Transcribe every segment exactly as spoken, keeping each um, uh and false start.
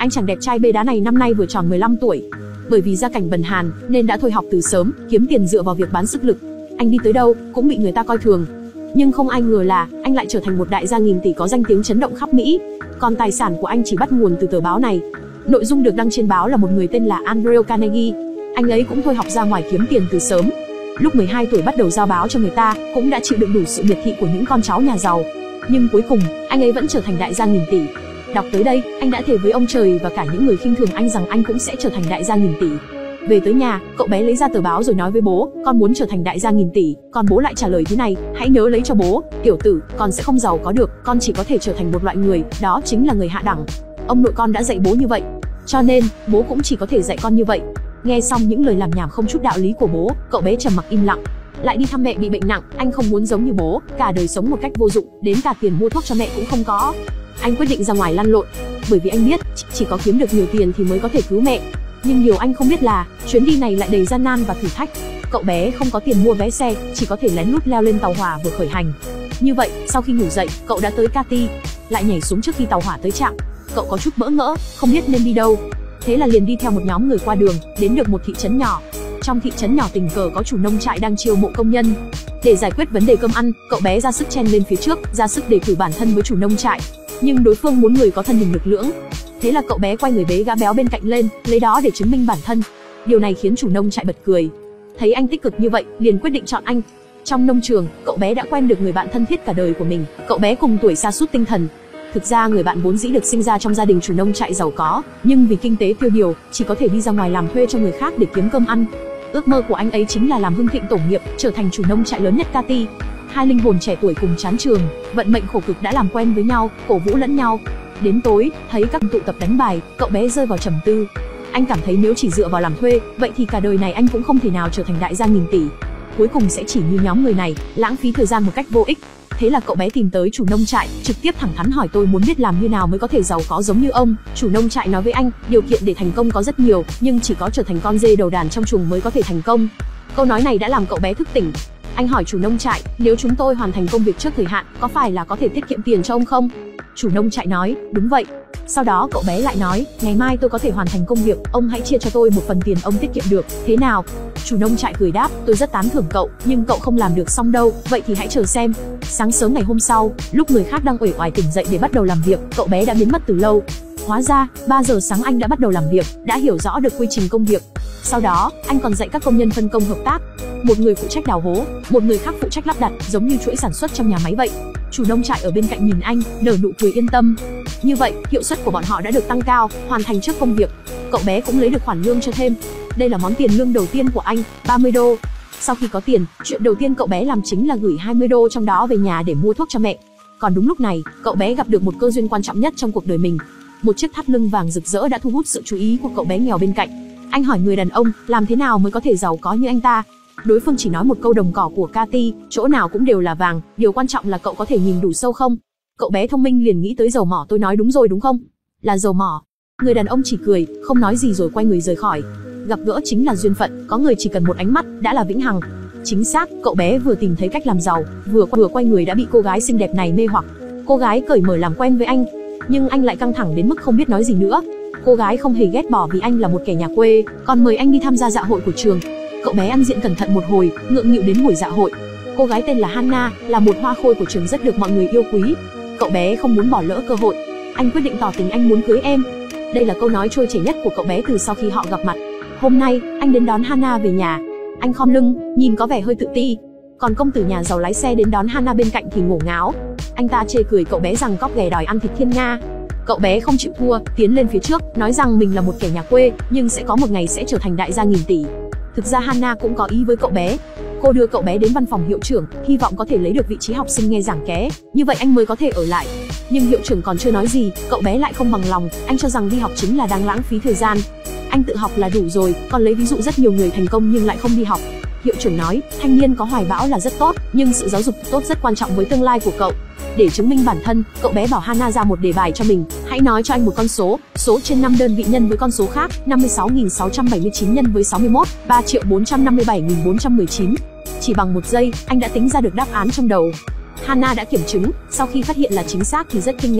Anh chàng đẹp trai bê đá này năm nay vừa tròn mười lăm tuổi. Bởi vì gia cảnh bần hàn nên đã thôi học từ sớm, kiếm tiền dựa vào việc bán sức lực. Anh đi tới đâu cũng bị người ta coi thường. Nhưng không ai ngờ là anh lại trở thành một đại gia nghìn tỷ có danh tiếng chấn động khắp Mỹ. Còn tài sản của anh chỉ bắt nguồn từ tờ báo này. Nội dung được đăng trên báo là một người tên là Andrew Carnegie. Anh ấy cũng thôi học ra ngoài kiếm tiền từ sớm. Lúc mười hai tuổi bắt đầu giao báo cho người ta, cũng đã chịu đựng đủ sự miệt thị của những con cháu nhà giàu. Nhưng cuối cùng, anh ấy vẫn trở thành đại gia nghìn tỷ. Đọc tới đây, anh đã thề với ông trời và cả những người khinh thường anh rằng anh cũng sẽ trở thành đại gia nghìn tỷ. Về tới nhà, cậu bé lấy ra tờ báo rồi nói với bố, con muốn trở thành đại gia nghìn tỷ. Còn bố lại trả lời thế này, hãy nhớ lấy cho bố, tiểu tử, con sẽ không giàu có được, con chỉ có thể trở thành một loại người, đó chính là người hạ đẳng. Ông nội con đã dạy bố như vậy, cho nên bố cũng chỉ có thể dạy con như vậy. Nghe xong những lời làm nhảm không chút đạo lý của bố, cậu bé trầm mặc im lặng. Lại đi thăm mẹ bị bệnh nặng, anh không muốn giống như bố, cả đời sống một cách vô dụng, đến cả tiền mua thuốc cho mẹ cũng không có. Anh quyết định ra ngoài lăn lộn, bởi vì anh biết chỉ có kiếm được nhiều tiền thì mới có thể cứu mẹ. Nhưng điều anh không biết là chuyến đi này lại đầy gian nan và thử thách. Cậu bé không có tiền mua vé xe, chỉ có thể lén lút leo lên tàu hỏa vừa khởi hành. Như vậy, sau khi ngủ dậy, cậu đã tới Cati, lại nhảy xuống trước khi tàu hỏa tới trạm. Cậu có chút bỡ ngỡ, không biết nên đi đâu. Thế là liền đi theo một nhóm người qua đường, đến được một thị trấn nhỏ. Trong thị trấn nhỏ tình cờ có chủ nông trại đang chiêu mộ công nhân. Để giải quyết vấn đề cơm ăn, cậu bé ra sức chen lên phía trước, ra sức đề cử bản thân với chủ nông trại. Nhưng đối phương muốn người có thân hình lực lưỡng. Thế là cậu bé quay người bế gã béo bên cạnh lên, lấy đó để chứng minh bản thân. Điều này khiến chủ nông trại bật cười. Thấy anh tích cực như vậy, liền quyết định chọn anh. Trong nông trường, cậu bé đã quen được người bạn thân thiết cả đời của mình. Cậu bé cùng tuổi sa sút tinh thần. Thực ra người bạn vốn dĩ được sinh ra trong gia đình chủ nông trại giàu có, nhưng vì kinh tế tiêu điều, chỉ có thể đi ra ngoài làm thuê cho người khác để kiếm cơm ăn. Ước mơ của anh ấy chính là làm hưng thịnh tổ nghiệp, trở thành chủ nông trại lớn nhất Cati. Hai linh hồn trẻ tuổi cùng chán trường, vận mệnh khổ cực đã làm quen với nhau, cổ vũ lẫn nhau. Đến tối, thấy các tụ tập đánh bài, cậu bé rơi vào trầm tư. Anh cảm thấy nếu chỉ dựa vào làm thuê, vậy thì cả đời này anh cũng không thể nào trở thành đại gia nghìn tỷ. Cuối cùng sẽ chỉ như nhóm người này, lãng phí thời gian một cách vô ích. Thế là cậu bé tìm tới chủ nông trại, trực tiếp thẳng thắn hỏi tôi muốn biết làm như nào mới có thể giàu có giống như ông. Chủ nông trại nói với anh, điều kiện để thành công có rất nhiều, nhưng chỉ có trở thành con dê đầu đàn trong chuồng mới có thể thành công. Câu nói này đã làm cậu bé thức tỉnh. Anh hỏi chủ nông trại, nếu chúng tôi hoàn thành công việc trước thời hạn, có phải là có thể tiết kiệm tiền cho ông không? Chủ nông trại nói, đúng vậy. Sau đó cậu bé lại nói, ngày mai tôi có thể hoàn thành công việc, ông hãy chia cho tôi một phần tiền ông tiết kiệm được, thế nào? Chủ nông trại cười đáp, tôi rất tán thưởng cậu, nhưng cậu không làm được xong đâu, vậy thì hãy chờ xem. Sáng sớm ngày hôm sau, lúc người khác đang uể oải tỉnh dậy để bắt đầu làm việc, cậu bé đã biến mất từ lâu. Hóa ra, ba giờ sáng anh đã bắt đầu làm việc, đã hiểu rõ được quy trình công việc. Sau đó, anh còn dạy các công nhân phân công hợp tác. Một người phụ trách đào hố, một người khác phụ trách lắp đặt, giống như chuỗi sản xuất trong nhà máy vậy. Chủ nông trại ở bên cạnh nhìn anh, nở nụ cười yên tâm. Như vậy, hiệu suất của bọn họ đã được tăng cao, hoàn thành trước công việc. Cậu bé cũng lấy được khoản lương cho thêm. Đây là món tiền lương đầu tiên của anh, ba mươi đô. Sau khi có tiền, chuyện đầu tiên cậu bé làm chính là gửi hai mươi đô trong đó về nhà để mua thuốc cho mẹ. Còn đúng lúc này, cậu bé gặp được một cơ duyên quan trọng nhất trong cuộc đời mình. Một chiếc thắt lưng vàng rực rỡ đã thu hút sự chú ý của cậu bé nghèo bên cạnh. Anh hỏi người đàn ông, làm thế nào mới có thể giàu có như anh ta? Đối phương chỉ nói một câu, đồng cỏ của Cati, chỗ nào cũng đều là vàng, điều quan trọng là cậu có thể nhìn đủ sâu không? Cậu bé thông minh liền nghĩ tới dầu mỏ. Tôi nói đúng rồi đúng không? Là dầu mỏ. Người đàn ông chỉ cười, không nói gì rồi quay người rời khỏi. Gặp gỡ chính là duyên phận, có người chỉ cần một ánh mắt đã là vĩnh hằng. Chính xác, cậu bé vừa tìm thấy cách làm giàu, vừa vừa quay người đã bị cô gái xinh đẹp này mê hoặc. Cô gái cởi mở làm quen với anh, nhưng anh lại căng thẳng đến mức không biết nói gì nữa. Cô gái không hề ghét bỏ vì anh là một kẻ nhà quê, còn mời anh đi tham gia dạ hội của trường. Cậu bé ăn diện cẩn thận một hồi, ngượng nghịu đến buổi dạ hội. Cô gái tên là Hannah, là một hoa khôi của trường rất được mọi người yêu quý. Cậu bé không muốn bỏ lỡ cơ hội. Anh quyết định tỏ tình, anh muốn cưới em. Đây là câu nói trôi chảy nhất của cậu bé từ sau khi họ gặp mặt. Hôm nay, anh đến đón Hannah về nhà. Anh khom lưng, nhìn có vẻ hơi tự ti. Còn công tử nhà giàu lái xe đến đón Hannah bên cạnh thì ngổ ngáo. Anh ta chê cười cậu bé rằng cóc ghẻ đòi ăn thịt thiên nga. Cậu bé không chịu thua, tiến lên phía trước, nói rằng mình là một kẻ nhà quê, nhưng sẽ có một ngày sẽ trở thành đại gia nghìn tỷ. Thực ra Hannah cũng có ý với cậu bé. Cô đưa cậu bé đến văn phòng hiệu trưởng, hy vọng có thể lấy được vị trí học sinh nghe giảng ké, như vậy anh mới có thể ở lại. Nhưng hiệu trưởng còn chưa nói gì, cậu bé lại không bằng lòng, anh cho rằng đi học chính là đang lãng phí thời gian. Anh tự học là đủ rồi, còn lấy ví dụ rất nhiều người thành công nhưng lại không đi học. Hiệu trưởng nói, thanh niên có hoài bão là rất tốt, nhưng sự giáo dục tốt rất quan trọng với tương lai của cậu. Để chứng minh bản thân, cậu bé bảo Hannah ra một đề bài cho mình, hãy nói cho anh một con số, số trên năm đơn vị nhân với con số khác, năm mươi sáu nghìn sáu trăm bảy mươi chín nhân với sáu mươi mốt, ba triệu bốn trăm năm mươi bảy nghìn bốn trăm mười chín. Chỉ bằng một giây, anh đã tính ra được đáp án trong đầu. Hannah đã kiểm chứng, sau khi phát hiện là chính xác thì rất kinh ngạc.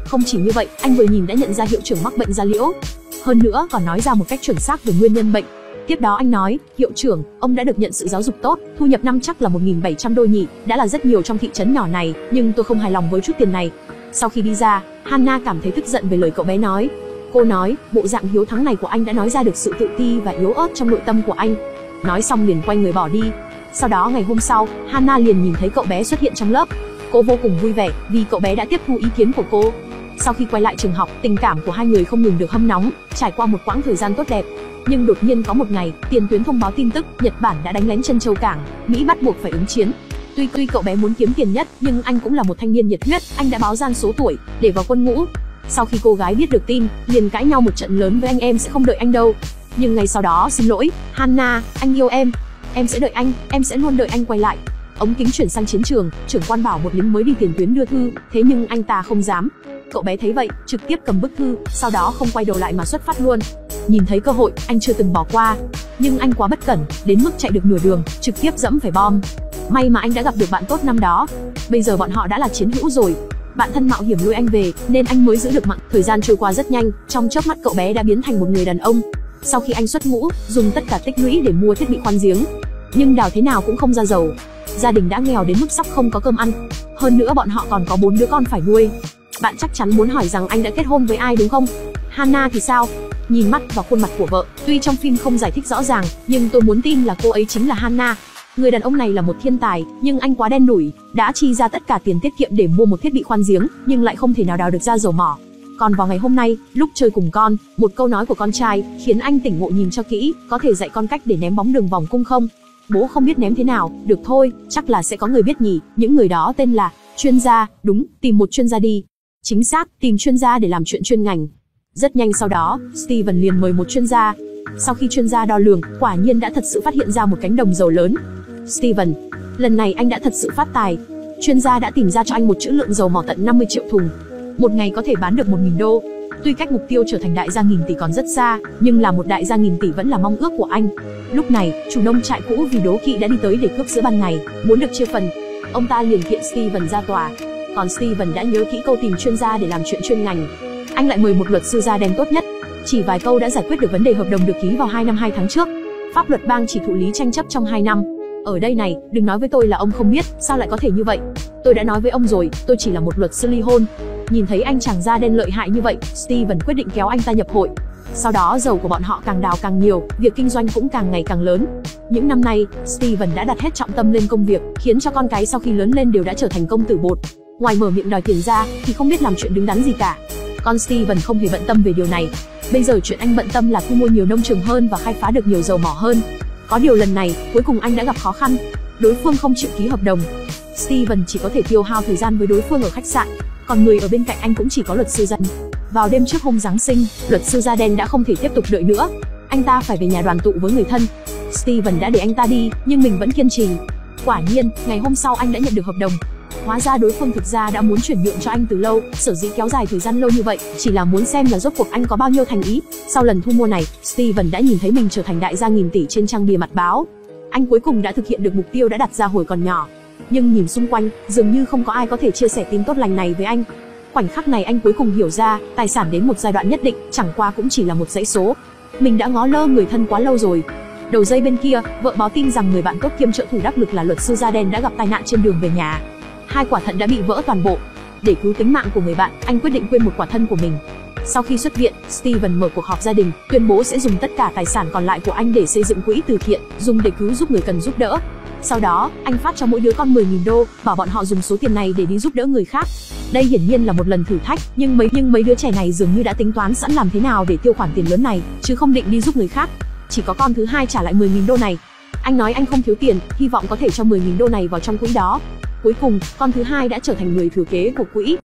Không chỉ như vậy, anh vừa nhìn đã nhận ra hiệu trưởng mắc bệnh da liễu. Hơn nữa còn nói ra một cách chuẩn xác về nguyên nhân bệnh. Tiếp đó anh nói, hiệu trưởng, ông đã được nhận sự giáo dục tốt, thu nhập năm chắc là một nghìn bảy trăm đô nhỉ, đã là rất nhiều trong thị trấn nhỏ này, nhưng tôi không hài lòng với chút tiền này. Sau khi đi ra, Hannah cảm thấy tức giận về lời cậu bé nói. Cô nói, bộ dạng hiếu thắng này của anh đã nói ra được sự tự ti và yếu ớt trong nội tâm của anh. Nói xong liền quay người bỏ đi. Sau đó ngày hôm sau, Hannah liền nhìn thấy cậu bé xuất hiện trong lớp. Cô vô cùng vui vẻ vì cậu bé đã tiếp thu ý kiến của cô. Sau khi quay lại trường học, tình cảm của hai người không ngừng được hâm nóng, trải qua một quãng thời gian tốt đẹp. Nhưng đột nhiên có một ngày, tiền tuyến thông báo tin tức, Nhật Bản đã đánh lén Trân Châu Cảng, Mỹ bắt buộc phải ứng chiến. Tuy tuy cậu bé muốn kiếm tiền nhất, nhưng anh cũng là một thanh niên nhiệt huyết, anh đã báo gian số tuổi để vào quân ngũ. Sau khi cô gái biết được tin, liền cãi nhau một trận lớn với anh em sẽ không đợi anh đâu. Nhưng ngày sau đó, xin lỗi, Hannah, anh yêu em, em sẽ đợi anh, em sẽ luôn đợi anh quay lại. Ống kính chuyển sang chiến trường, trưởng quan bảo một lính mới đi tiền tuyến đưa thư, thế nhưng anh ta không dám. Cậu bé thấy vậy, trực tiếp cầm bức thư, sau đó không quay đầu lại mà xuất phát luôn. Nhìn thấy cơ hội, anh chưa từng bỏ qua. Nhưng anh quá bất cẩn, đến mức chạy được nửa đường, trực tiếp dẫm phải bom. May mà anh đã gặp được bạn tốt năm đó. Bây giờ bọn họ đã là chiến hữu rồi. Bạn thân mạo hiểm lôi anh về, nên anh mới giữ được mạng. Thời gian trôi qua rất nhanh, trong chớp mắt cậu bé đã biến thành một người đàn ông. Sau khi anh xuất ngũ, dùng tất cả tích lũy để mua thiết bị khoan giếng. Nhưng đào thế nào cũng không ra dầu. Gia đình đã nghèo đến mức sắp không có cơm ăn. Hơn nữa bọn họ còn có bốn đứa con phải nuôi. Bạn chắc chắn muốn hỏi rằng anh đã kết hôn với ai đúng không? Hannah thì sao? Nhìn mắt vào khuôn mặt của vợ, tuy trong phim không giải thích rõ ràng, nhưng tôi muốn tin là cô ấy chính là Hannah. Người đàn ông này là một thiên tài, nhưng anh quá đen đủi, đã chi ra tất cả tiền tiết kiệm để mua một thiết bị khoan giếng, nhưng lại không thể nào đào được ra dầu mỏ. Còn vào ngày hôm nay, lúc chơi cùng con, một câu nói của con trai khiến anh tỉnh ngộ. Nhìn cho kỹ, có thể dạy con cách để ném bóng đường vòng cung không? Bố không biết ném thế nào, được thôi, chắc là sẽ có người biết nhỉ. Những người đó tên là chuyên gia, đúng, tìm một chuyên gia đi. Chính xác, tìm chuyên gia để làm chuyện chuyên ngành. Rất nhanh sau đó, Steven liền mời một chuyên gia. Sau khi chuyên gia đo lường, quả nhiên đã thật sự phát hiện ra một cánh đồng dầu lớn. Steven, lần này anh đã thật sự phát tài. Chuyên gia đã tìm ra cho anh một trữ lượng dầu mỏ tận năm mươi triệu thùng. Một ngày có thể bán được một nghìn đô. Tuy cách mục tiêu trở thành đại gia nghìn tỷ còn rất xa, nhưng là một đại gia nghìn tỷ vẫn là mong ước của anh. Lúc này, chủ nông trại cũ vì đố kỵ đã đi tới để cướp giữa ban ngày, muốn được chia phần. Ông ta liền kiện Steven ra tòa. Còn Steven đã nhớ kỹ câu tìm chuyên gia để làm chuyện chuyên ngành. Anh lại mời một luật sư da đen tốt nhất. Chỉ vài câu đã giải quyết được vấn đề hợp đồng được ký vào hai năm hai tháng trước. Pháp luật bang chỉ thụ lý tranh chấp trong hai năm. Ở đây này, đừng nói với tôi là ông không biết, sao lại có thể như vậy? Tôi đã nói với ông rồi, tôi chỉ là một luật sư ly hôn. Nhìn thấy anh chàng da đen lợi hại như vậy, Steven quyết định kéo anh ta nhập hội. Sau đó dầu của bọn họ càng đào càng nhiều, việc kinh doanh cũng càng ngày càng lớn. Những năm nay, Steven đã đặt hết trọng tâm lên công việc, khiến cho con cái sau khi lớn lên đều đã trở thành công tử bột. Ngoài mở miệng đòi tiền ra, thì không biết làm chuyện đứng đắn gì cả. Con Steven không hề bận tâm về điều này. Bây giờ chuyện anh bận tâm là thu mua nhiều nông trường hơn và khai phá được nhiều dầu mỏ hơn. Có điều lần này, cuối cùng anh đã gặp khó khăn. Đối phương không chịu ký hợp đồng. Steven chỉ có thể tiêu hao thời gian với đối phương ở khách sạn. Còn người ở bên cạnh anh cũng chỉ có luật sư da đen. Vào đêm trước hôm Giáng sinh, luật sư da đen đã không thể tiếp tục đợi nữa. Anh ta phải về nhà đoàn tụ với người thân. Steven đã để anh ta đi, nhưng mình vẫn kiên trì. Quả nhiên, ngày hôm sau anh đã nhận được hợp đồng. Hóa ra đối phương thực ra đã muốn chuyển nhượng cho anh từ lâu, sở dĩ kéo dài thời gian lâu như vậy, chỉ là muốn xem là rốt cuộc anh có bao nhiêu thành ý. Sau lần thu mua này, Steven đã nhìn thấy mình trở thành đại gia nghìn tỷ trên trang bìa mặt báo. Anh cuối cùng đã thực hiện được mục tiêu đã đặt ra hồi còn nhỏ. Nhưng nhìn xung quanh, dường như không có ai có thể chia sẻ tin tốt lành này với anh. Khoảnh khắc này anh cuối cùng hiểu ra, tài sản đến một giai đoạn nhất định, chẳng qua cũng chỉ là một dãy số. Mình đã ngó lơ người thân quá lâu rồi. Đầu dây bên kia, vợ báo tin rằng người bạn tốt kiêm trợ thủ đắc lực là luật sư da đen đã gặp tai nạn trên đường về nhà. Hai quả thận đã bị vỡ toàn bộ. Để cứu tính mạng của người bạn, anh quyết định quyên một quả thân của mình. Sau khi xuất viện, Steven mở cuộc họp gia đình, tuyên bố sẽ dùng tất cả tài sản còn lại của anh để xây dựng quỹ từ thiện, dùng để cứu giúp người cần giúp đỡ. Sau đó, anh phát cho mỗi đứa con mười nghìn đô, bảo bọn họ dùng số tiền này để đi giúp đỡ người khác. Đây hiển nhiên là một lần thử thách, nhưng mấy nhưng mấy đứa trẻ này dường như đã tính toán sẵn làm thế nào để tiêu khoản tiền lớn này, chứ không định đi giúp người khác. Chỉ có con thứ hai trả lại mười nghìn đô này. Anh nói anh không thiếu tiền, hy vọng có thể cho mười nghìn đô này vào trong quỹ đó. Cuối cùng, con thứ hai đã trở thành người thừa kế của quỹ.